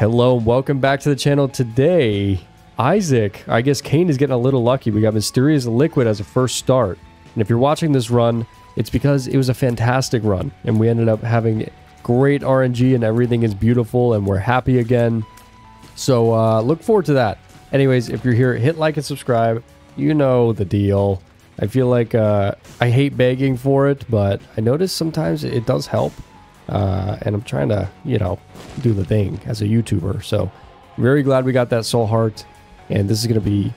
Hello and welcome back to the channel. Today, Isaac, I guess Cain is getting a little lucky. We got Mysterious Liquid as a first start. And if you're watching this run, it's because it was a fantastic run. And we ended up having great RNG and everything is beautiful and we're happy again. So look forward to that. Anyways, if you're here, hit like and subscribe. You know the deal. I feel like I hate begging for it, but I notice sometimes it does help. And I'm trying to, you know, do the thing as a YouTuber. So very glad we got that soul heart. And this is going to be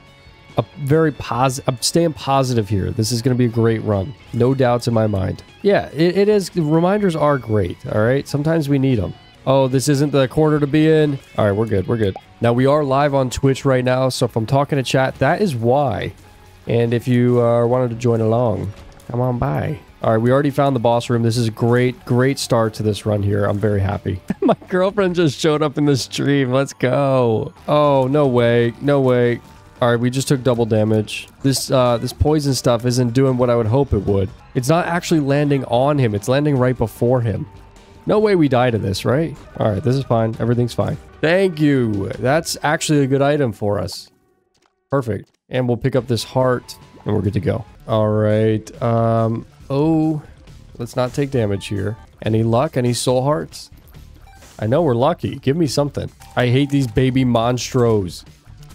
a very positive. I'm staying positive here. This is going to be a great run. No doubts in my mind. Yeah, it is. Reminders are great. All right. Sometimes we need them. Oh, this isn't the quarter to be in. All right, we're good. We're good. Now we are live on Twitch right now. So if I'm talking to chat, that is why. And if you wanted to join along, come on by. All right, we already found the boss room. This is a great start to this run here. I'm very happy. My girlfriend just showed up in the stream. Let's go. Oh, no way. No way. All right, we just took double damage. This poison stuff isn't doing what I would hope it would. It's not actually landing on him. It's landing right before him. No way we die to this, right? All right, this is fine. Everything's fine. Thank you. That's actually a good item for us. Perfect. And we'll pick up this heart and we're good to go. All right. Oh, let's not take damage here. Any luck? Any soul hearts? I know we're lucky. Give me something. I hate these baby monstros.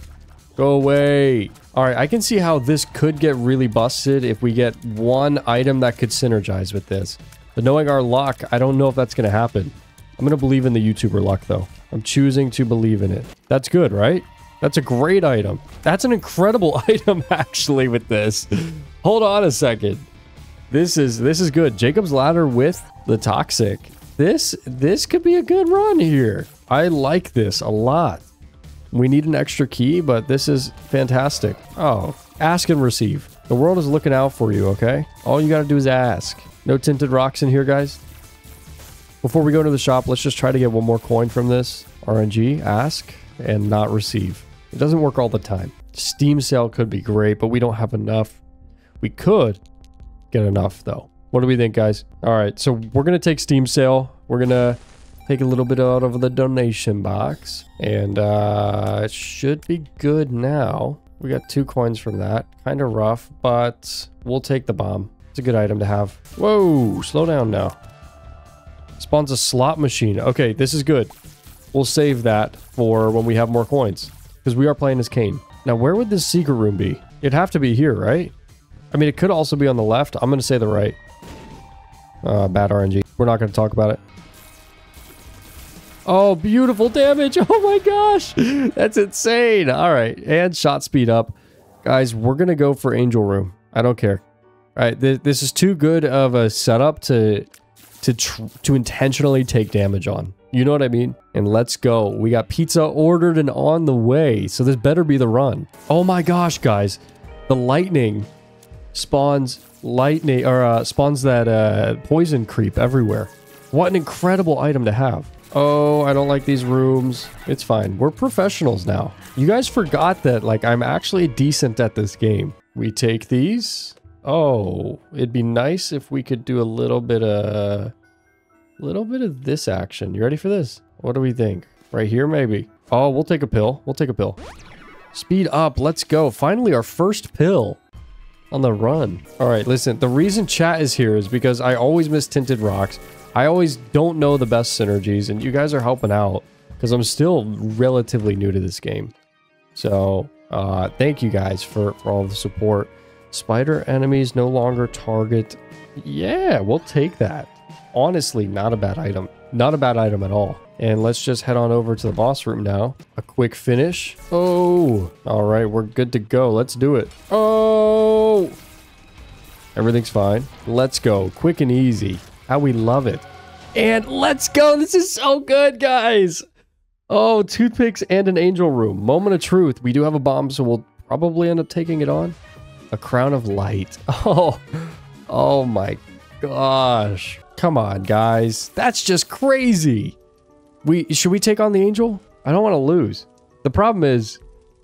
Go away. All right, I can see how this could get really busted if we get one item that could synergize with this. But knowing our luck, I don't know if that's going to happen. I'm going to believe in the YouTuber luck, though. I'm choosing to believe in it. That's good, right? That's a great item. That's an incredible item, actually, with this. Hold on a second. This is good. Jacob's Ladder with the Toxic. This could be a good run here. I like this a lot. We need an extra key, but this is fantastic. Oh, ask and receive. The world is looking out for you, okay? All you got to do is ask. No tinted rocks in here, guys. Before we go to the shop, let's just try to get one more coin from this. RNG, ask, and not receive. It doesn't work all the time. Steam sale could be great, but we don't have enough. We could get enough though. What do we think, guys? All right, so we're gonna take Steam sale. We're gonna take a little bit out of the donation box, and it should be good now. We got 2 coins from that. Kind of rough, but we'll take the bomb. It's a good item to have. Whoa, slow down now. Spawns a slot machine. Okay, this is good. We'll save that for when we have more coins, because we are playing as Cain. Now, where would this secret room be? It'd have to be here, right? I mean, it could also be on the left. I'm going to say the right. Bad RNG. We're not going to talk about it. Oh, beautiful damage. Oh my gosh. That's insane. All right. And shot speed up. Guys, we're going to go for Angel Room. I don't care. All right. This is too good of a setup to intentionally take damage on. You know what I mean? And let's go. We got pizza ordered and on the way. So this better be the run. Oh my gosh, guys. The lightning spawns lightning, or spawns that poison creep everywhere. What an incredible item to have. Oh, I don't like these rooms. It's fine. We're professionals now. You guys forgot that, like, I'm actually decent at this game. We take these. Oh, it'd be nice if we could do a little bit of this action. You ready for this? What do we think? Right here, maybe. Oh, we'll take a pill. We'll take a pill. Speed up. Let's go. Finally, our first pill on the run. All right, listen, the reason chat is here is because I always miss tinted rocks. I always don't know the best synergies, and you guys are helping out because I'm still relatively new to this game. So thank you guys for all the support. Spider enemies no longer target. Yeah, we'll take that. Honestly, not a bad item. Not a bad item at all. And let's just head on over to the boss room now. A quick finish. Oh, all right, we're good to go. Let's do it. Oh, everything's fine. Let's go. Quick and easy. How we love it. And let's go. This is so good, guys. Oh, toothpicks and an angel room. Moment of truth. We do have a bomb, so we'll probably end up taking it on. A crown of light. Oh my gosh. Come on, guys. That's just crazy. Should we take on the angel? I don't want to lose. The problem is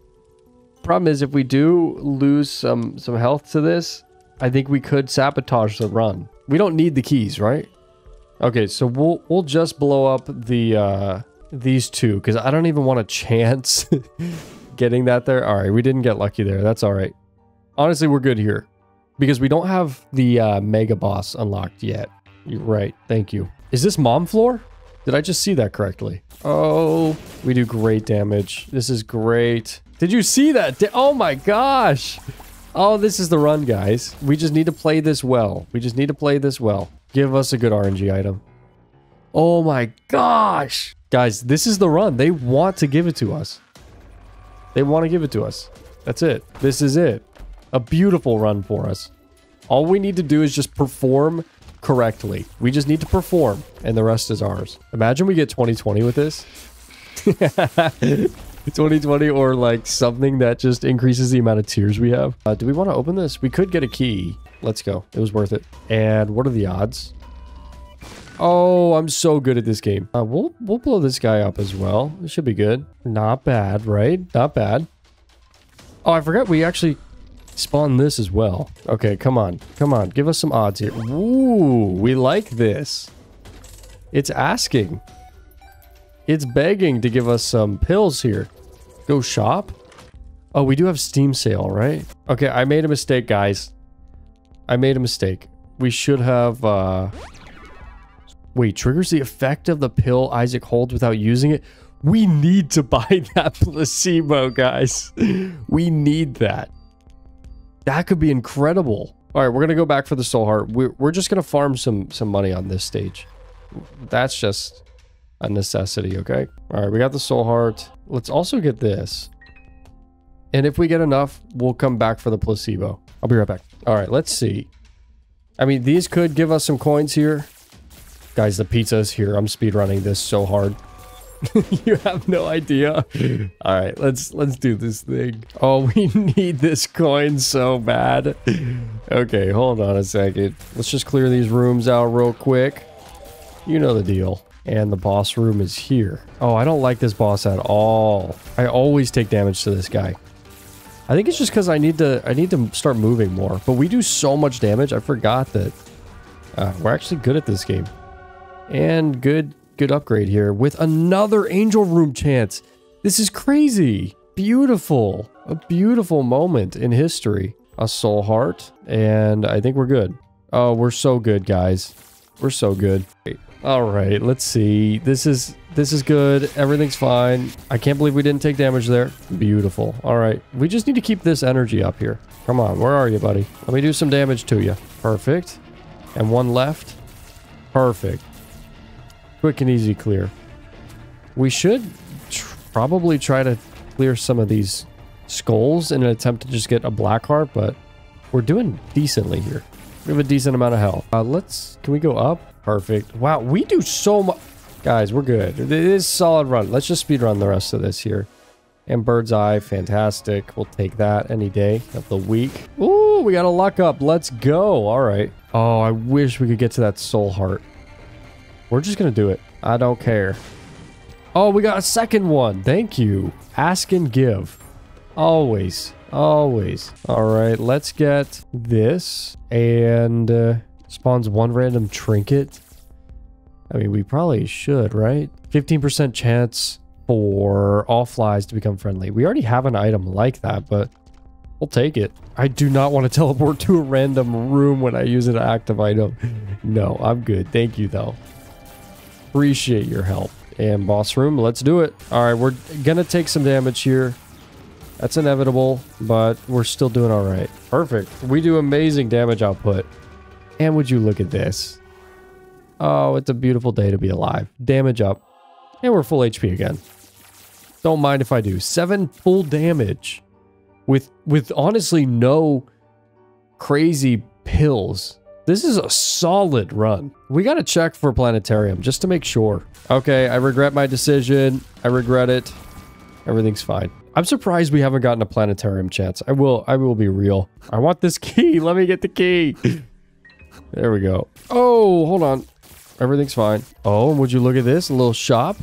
if we do lose some health to this, I think we could sabotage the run. We don't need the keys, right? Okay, so we'll just blow up the these two because I don't even want a chance getting that there. All right, we didn't get lucky there. That's all right. Honestly, we're good here because we don't have the mega boss unlocked yet. You're right. Thank you. Is this mom floor? Did I just see that correctly? Oh, we do great damage. This is great. Did you see that? Oh my gosh. Oh, this is the run, guys. We just need to play this well. We just need to play this well. Give us a good RNG item. Oh my gosh. Guys, this is the run. They want to give it to us. They want to give it to us. That's it. This is it. A beautiful run for us. All we need to do is just perform correctly. We just need to perform, and the rest is ours. Imagine we get 2020 with this. 2020 or like something that just increases the amount of tiers we have. Do we want to open this? We could get a key. Let's go. It was worth it. And what are the odds? Oh, I'm so good at this game. We'll blow this guy up as well. It should be good. Not bad, right? Not bad. Oh, I forgot we actually spawned this as well. Okay, come on. Come on. Give us some odds here. Ooh, we like this. It's asking. It's begging to give us some pills here. Go shop? Oh, we do have Steam sale, right? Okay, I made a mistake, guys. I made a mistake. We should have, Wait, triggers the effect of the pill Isaac holds without using it? We need to buy that placebo, guys. We need that. That could be incredible. All right, we're going to go back for the soul heart. We're just going to farm some money on this stage. That's just a necessity, okay? All right, we got the soul heart. Let's also get this. And if we get enough, we'll come back for the placebo. I'll be right back. All right, let's see. I mean, these could give us some coins here. Guys, the pizza is here. I'm speedrunning this so hard. You have no idea. All right, let's do this thing. Oh, we need this coin so bad. Okay, hold on a second. Let's just clear these rooms out real quick. You know the deal. And the boss room is here. Oh, I don't like this boss at all. I always take damage to this guy. I think it's just because I need to start moving more. But we do so much damage. I forgot that we're actually good at this game. And good upgrade here with another angel room chance. This is crazy. Beautiful. A beautiful moment in history. A soul heart. And I think we're good. Oh, we're so good, guys. We're so good. All right, let's see. This is good. Everything's fine. I can't believe we didn't take damage there. Beautiful. All right. We just need to keep this energy up here. Come on. Where are you, buddy? Let me do some damage to you. Perfect. And one left. Perfect. Quick and easy clear. We should probably try to clear some of these skulls in an attempt to just get a black heart, but we're doing decently here. We have a decent amount of health. Can we go up? Perfect. Wow, we do so much. Guys, we're good. It is a solid run. Let's just speed run the rest of this here. And bird's eye, fantastic. We'll take that any day of the week. Ooh, we got a luck up. Let's go. All right. Oh, I wish we could get to that soul heart. We're just going to do it. I don't care. Oh, we got a second one. Thank you. Ask and give. Always. Always. All right. Let's get this. And spawns one random trinket. I mean, we probably should, right? 15% chance for all flies to become friendly. We already have an item like that, but we'll take it. I do not want to teleport to a random room when I use an active item. No, I'm good. Thank you, though. Appreciate your help. And boss room, let's do it. All right, we're gonna take some damage here. That's inevitable, but we're still doing all right. Perfect. We do amazing damage output. And would you look at this? Oh, it's a beautiful day to be alive. Damage up. And we're full HP again. Don't mind if I do. 7 full damage. With honestly no crazy pills. This is a solid run. We gotta check for planetarium just to make sure. Okay, I regret my decision. I regret it. Everything's fine. I'm surprised we haven't gotten a planetarium chance. I will be real. I want this key. Let me get the key. There we go. Oh, hold on. Everything's fine. Oh, would you look at this? A little shop.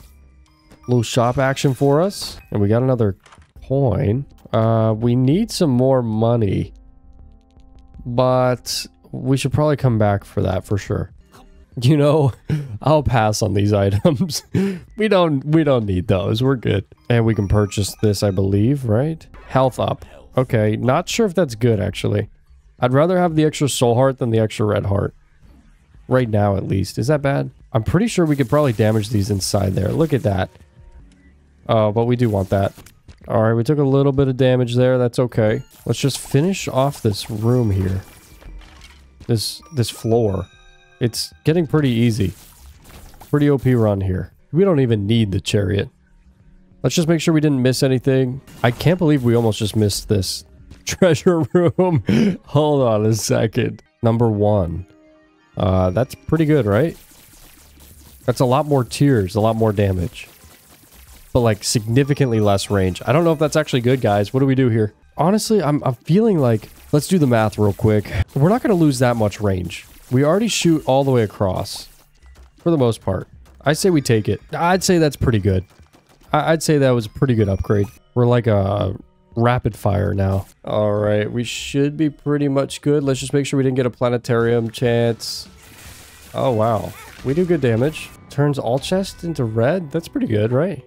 A little shop action for us. And we got another coin. We need some more money. But we should probably come back for that for sure. You know, I'll pass on these items. We don't need those. We're good. And we can purchase this, I believe, right? Health up. Okay, not sure if that's good, actually. I'd rather have the extra soul heart than the extra red heart. Right now, at least. Is that bad? I'm pretty sure we could probably damage these inside there. Look at that. Oh, but we do want that. Alright, we took a little bit of damage there. That's okay. Let's just finish off this room here. This floor. It's getting pretty easy. Pretty OP run here. We don't even need the chariot. Let's just make sure we didn't miss anything. I can't believe we almost just missed this treasure room. Hold on a second. Number 1. That's pretty good, right? That's a lot more tears, a lot more damage. But like significantly less range. I don't know if that's actually good, guys. What do we do here? Honestly, I'm feeling like, let's do the math real quick. We're not going to lose that much range. We already shoot all the way across. For the most part. I say we take it. I'd say that's pretty good. I'd say that was a pretty good upgrade. We're like a rapid fire now. All right, we should be pretty much good. Let's just make sure we didn't get a planetarium chance. Oh, wow. We do good damage. Turns all chests into red. That's pretty good, right?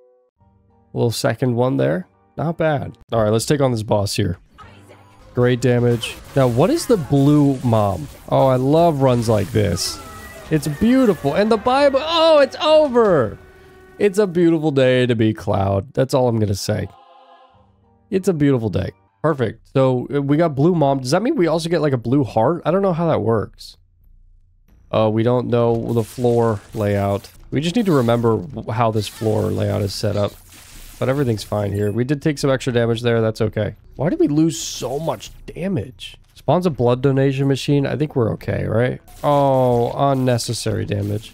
A little second one there. Not bad. All right, let's take on this boss here. Great damage. Now, what is the blue mom? Oh, I love runs like this. It's beautiful. And the Bible. Oh, it's over. It's a beautiful day to be Cloud. That's all I'm going to say. It's a beautiful day. Perfect. So we got blue mom. Does that mean we also get like a blue heart? I don't know how that works. We don't know the floor layout. We just need to remember how this floor layout is set up. But everything's fine here. We did take some extra damage there. That's okay. Why did we lose so much damage? Spawns a blood donation machine. I think we're okay, right? Oh, unnecessary damage.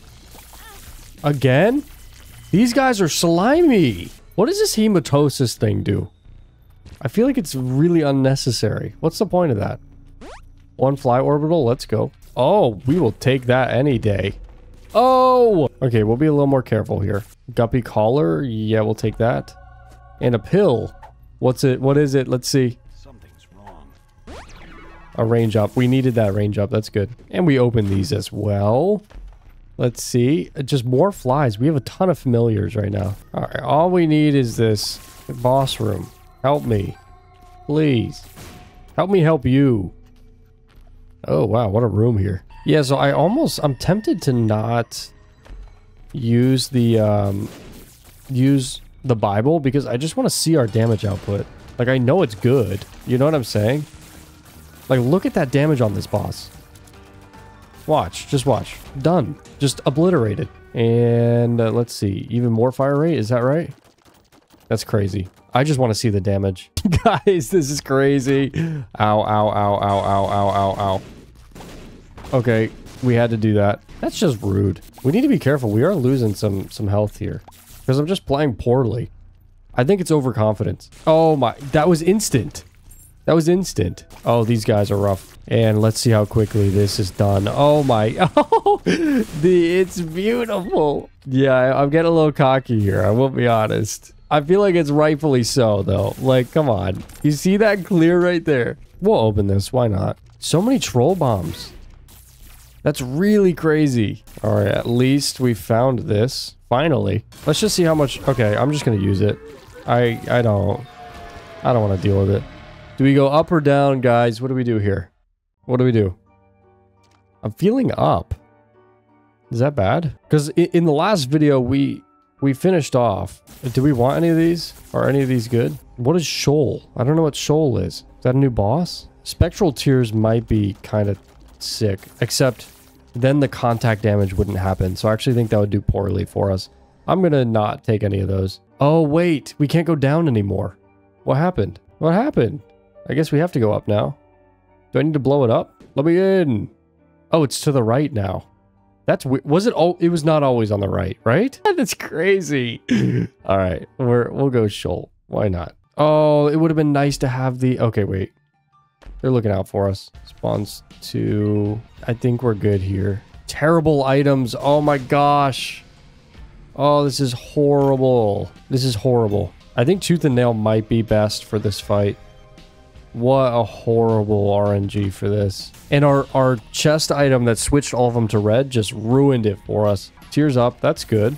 Again? These guys are slimy. What does this hematosis thing do? I feel like it's really unnecessary. What's the point of that? One fly orbital. Let's go. Oh, we will take that any day. Oh! Okay, we'll be a little more careful here. Guppy collar. Yeah, we'll take that. And a pill. What's it? What is it? Let's see. Something's wrong. A range up. We needed that range up. That's good. And we open these as well. Let's see. Just more flies. We have a ton of familiars right now. All right. All we need is this boss room. Help me. Please. Help me help you. Oh, wow. What a room here. Yeah, so I'm tempted to not use the Bible because I just want to see our damage output. Like, I know it's good. You know what I'm saying? Like, look at that damage on this boss. Watch. Just watch. Done. Just obliterated. And let's see. Even more fire rate. Is that right? That's crazy. I just want to see the damage. Guys, this is crazy. Ow, ow, ow, ow, ow, ow, ow, ow. Okay, we had to do that. That's just rude. We need to be careful. We are losing some health here. Because I'm just playing poorly. I think it's overconfidence. Oh my, that was instant. That was instant. Oh, these guys are rough. And let's see how quickly this is done. Oh my, oh, it's beautiful. Yeah, I'm getting a little cocky here. I will be honest. I feel like it's rightfully so, though. Like, come on. You see that clear right there? We'll open this. Why not? So many troll bombs. That's really crazy. All right, at least we found this. Finally. Let's just see how much... Okay, I'm just going to use it. I don't want to deal with it. Do we go up or down, guys? What do we do here? What do we do? I'm feeling up. Is that bad? Because in the last video, we finished off. Do we want any of these? Are any of these good? What is Shoal? I don't know what Shoal is. Is that a new boss? Spectral Tears might be kind of sick. Except then the contact damage wouldn't happen. So I actually think that would do poorly for us. I'm going to not take any of those. Oh, wait. We can't go down anymore. What happened? What happened? I guess we have to go up now. Do I need to blow it up? Let me in. Oh, it's to the right now. That's was it? Oh, it was not always on the right, right? That's crazy. All right, we'll go Shoal. Why not? Oh, it would have been nice to have the. Okay, wait. They're looking out for us. Spawns 2. I think we're good here. Terrible items. Oh my gosh. Oh, this is horrible. This is horrible. I think Tooth and Nail might be best for this fight. What a horrible RNG for this. And our chest item that switched all of them to red just ruined it for us. Tears up. That's good.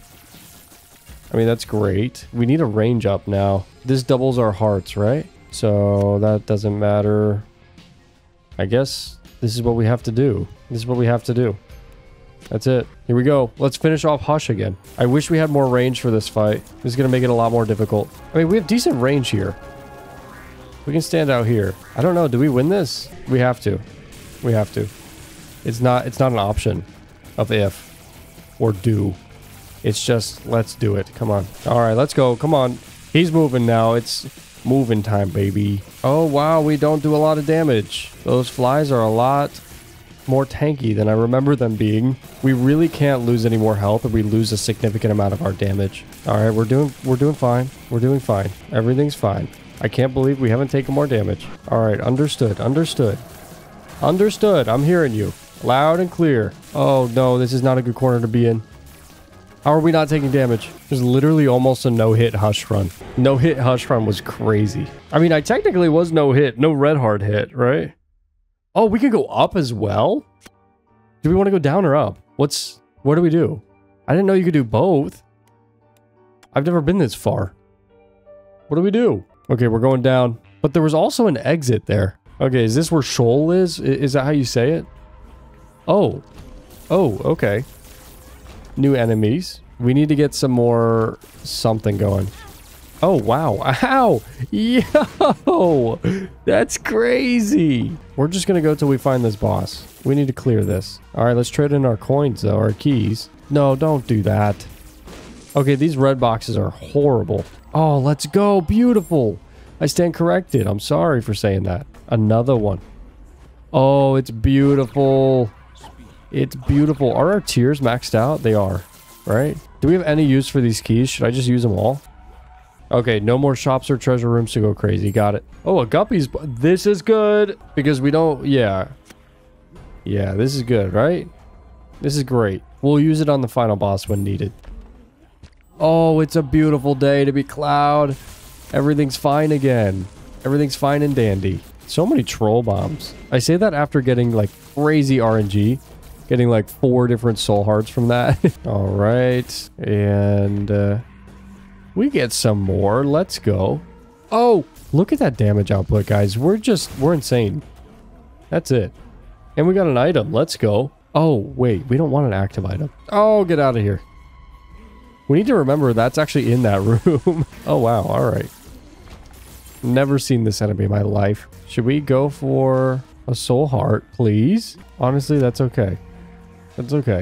I mean, that's great. We need a range up now. This doubles our hearts, right? So that doesn't matter. I guess this is what we have to do. This is what we have to do. That's it. Here we go. Let's finish off Hush again. I wish we had more range for this fight. This is going to make it a lot more difficult. I mean, we have decent range here. We can stand out here. I don't know. Do we win this? We have to. We have to. It's not an option of if or do. It's just, let's do it. Come on. All right, let's go. Come on. He's moving now. It's moving time, baby. Oh, wow. We don't do a lot of damage. Those flies are a lot more tanky than I remember them being. We really can't lose any more health if we lose a significant amount of our damage. All right, we're doing fine. We're doing fine. Everything's fine. I can't believe we haven't taken more damage. All right, understood. Understood. Understood. I'm hearing you. Loud and clear. Oh, no, this is not a good corner to be in. How are we not taking damage? There's literally almost a no-hit Hush run. No-hit Hush run was crazy. I mean, I technically was no-hit. No red heart hit, right? Oh, we can go up as well? Do we want to go down or up? What do we do? I didn't know you could do both. I've never been this far. What do we do? Okay, we're going down. But there was also an exit there. Okay, is this where Shoal is? Is that how you say it? Oh. Oh, okay. New enemies. We need to get some more something going. Oh, wow. Ow! Yo! That's crazy! We're just gonna go till we find this boss. We need to clear this. Alright, let's trade in our coins, though. Our keys. No, don't do that. Okay, these red boxes are horrible. Oh, let's go! Beautiful! I stand corrected. I'm sorry for saying that. Another one. Oh, it's beautiful. It's beautiful. Are our tiers maxed out? They are. Right? Do we have any use for these keys? Should I just use them all? Okay, no more shops or treasure rooms to go crazy. Got it. Oh, a guppy's... This is good. Because we don't... Yeah. Yeah, this is good, right? This is great. We'll use it on the final boss when needed. Oh, it's a beautiful day to be Cloud. Everything's fine again. Everything's fine and dandy. So many troll bombs. I say that after getting, like, crazy RNG. Getting, like, 4 different soul hearts from that. All right. And, we get some more. Let's go. Oh, look at that damage output, guys. We're insane. That's it. And we got an item. Let's go. Oh, wait. We don't want an active item. Oh, get out of here. We need to remember that's actually in that room. Oh, wow. All right. Never seen this enemy in my life. Should we go for a soul heart, please? Honestly, that's okay. That's okay.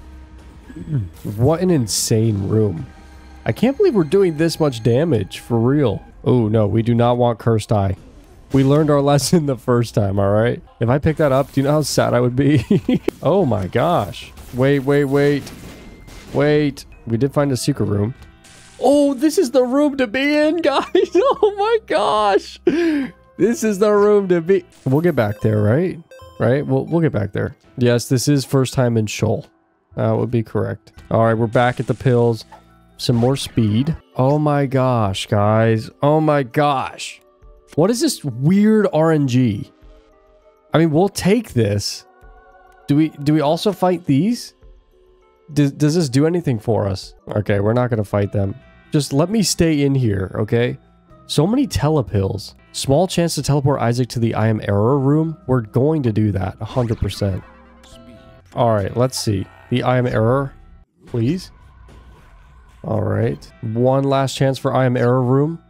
What an insane room. I can't believe we're doing this much damage, for real. Oh, no, we do not want Cursed Eye. We learned our lesson the first time, all right? If I pick that up, do you know how sad I would be? Oh my gosh. Wait, wait, wait. Wait. We did find a secret room. Oh, this is the room to be in, guys. Oh my gosh. This is the room to be. We'll get back there, right? Right? We'll get back there. Yes, this is first time in Shoal. That would be correct. All right, we're back at the pills. Some more speed. Oh my gosh, guys. Oh my gosh. What is this weird RNG? I mean, we'll take this. Do we also fight these? Does this do anything for us? Okay, we're not going to fight them. Just let me stay in here, okay? So many telepills. Small chance to teleport Isaac to the I Am Error room. We're going to do that, 100%. All right, let's see. The I Am Error, please. All right. One last chance for I Am Error room.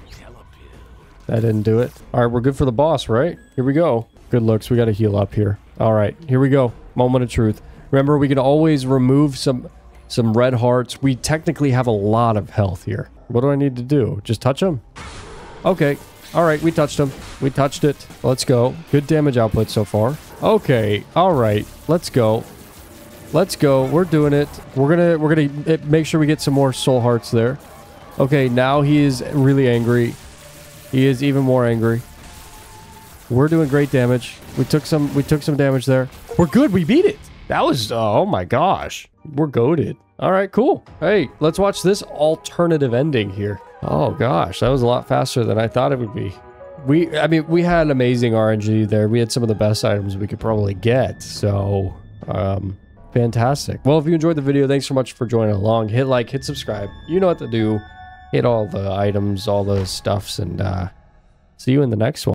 That didn't do it. All right, we're good for the boss, right? Here we go. Good looks. We got to heal up here. All right, here we go. Moment of truth. Remember, we can always remove some red hearts. We technically have a lot of health here. What do I need to do? Just touch them? Okay. All right, we touched them. We touched it. Let's go. Good damage output so far. Okay. All right. Let's go. Let's go. We're doing it. We're gonna make sure we get some more soul hearts there. Okay, now he is really angry. He is even more angry. We're doing great damage. We took some damage there. We're good. We beat it. That was, oh my gosh. We're goated. All right, cool. Hey, let's watch this alternative ending here. Oh gosh, that was a lot faster than I thought it would be. I mean, we had amazing RNG there. We had some of the best items we could probably get. So, fantastic. Well, if you enjoyed the video, thanks so much for joining along. Hit like, hit subscribe. You know what to do. Hit all the items, all the stuffs, and see you in the next one.